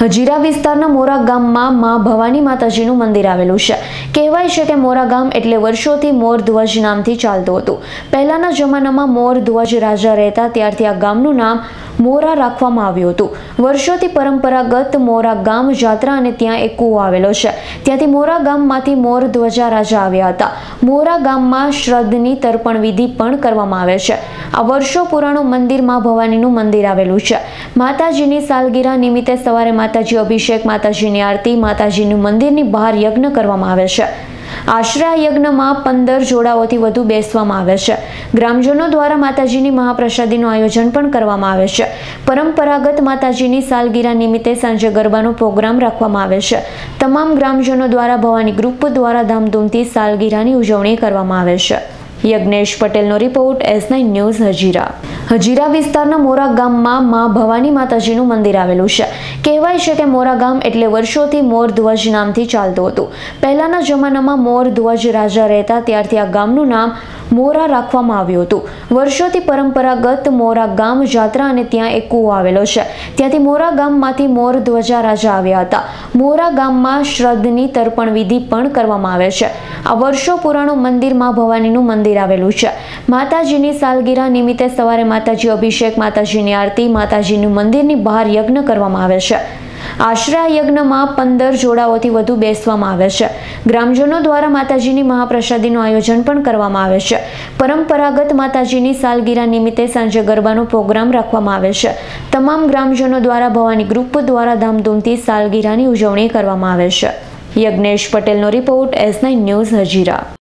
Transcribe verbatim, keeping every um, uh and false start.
હજીરા વિસ્તારના મોરા ગામમાં માં ભવાની માતાજીનું મંદિર આવેલું છે। કહેવાય છે કે મોરા ગામ એટલે વર્ષોથી મોર ધ્વજ નામથી ચાલતું હતું। પહેલાના જમાનામાં મોર ધ્વજ રાજા રહેતા ત્યારથી આ ગામનું નામ મોરા રાખવામાં આવ્યું હતું। વર્ષોથી પરંપરાગત મોરા ગામ જાત્રા અને ત્યાં એક કૂવો આવેલો છે। ત્યાંથી મોરા ગામમાંથી મોર ધ્વજા રાજા આવ્યા હતા। મોરા ગામમાં શ્રાદ્ધની તર્પણ વિધિ પણ કરવામાં આવે છે। આ વર્ષો પુરાણું મંદિર માં ભવાનીનું મંદિર આવેલું છે। માતાજીની સાલગીરા નિમિત્તે સવારે માતાજી અભિષેક, માતાજીની આરતી, માતાજીનું મંદિરની બહાર યજ્ઞ કરવામાં આવે છે। આશરે આ યજ્ઞમાં પંદર જોડાઓથી વધુ બેસવામાં આવે છે। ગ્રામજનો દ્વારા માતાજીની મહાપ્રસાદીનું આયોજન પણ કરવામાં આવે છે। પરંપરાગત માતાજીની સાલગીરા નિમિત્તે સાંજે ગરબાનો પ્રોગ્રામ રાખવામાં આવે છે। તમામ ગ્રામજનો દ્વારા ભવાની ગ્રુપ દ્વારા ધામધૂમથી સાલગીરાની ઉજવણી કરવામાં આવે છે। યજ્ઞેશ પટેલનો report, S nine news, Hazira. Hazira વિસ્તારના મોરા ગામમાં માં ભવાની માતાજીનું મંદિર આવેલું છે। કહેવાય છે કે મોરા ગામ એટલે વર્ષોથી મોર ધ્વજ નામથી ચાલતું હતું। પહેલાના જમાનામાં મોર ધ્વજ રાજા રહેતા ત્યારથી આ ગામનું નામ મોરા રાખવામાં આવ્યું હતું। વર્ષોથી પરંપરાગત મોરા ગામ જાત્રા અને ત્યાં એક કૂવો આવેલો છે। ત્યાંથી મોરા ગામમાંથી મોર ધ્વજા રાજા આવ્યા હતા। મોરા ગામમાં શ્રાદ્ધની તર્પણ વિધિ પણ કરવામાં આવે છે। આ વર્ષો પુરાણું મંદિર માં ભવાનીનું મંદિર આવેલું છે। માતાજીની સાલગીરા નિમિત્તે સવારે માતાજી અભિષેક, માતાજીની આરતી, માતાજીનું મંદિરની બહાર યજ્ઞ કરવામાં આવે છે। આશરે આ યજ્ઞમાં પંદર જોડાઓથી વધુ બેસવામાં આવે છે। ગ્રામજનો દ્વારા માતાજીની મહાપ્રસાદીનું આયોજન પણ કરવામાં આવે છે। પરંપરાગત માતાજીની સાલગીરા નિમિત્તે સાંજે ગરબાનો પ્રોગ્રામ રાખવામાં આવે છે। તમામ ગ્રામજનો દ્વારા ભવાની ગ્રુપ દ્વારા ધામધૂમથી સાલગીરાની ઉજવણી કરવામાં આવે છે। યજ્ઞેશ પટેલનો report, S nine news, Hazira.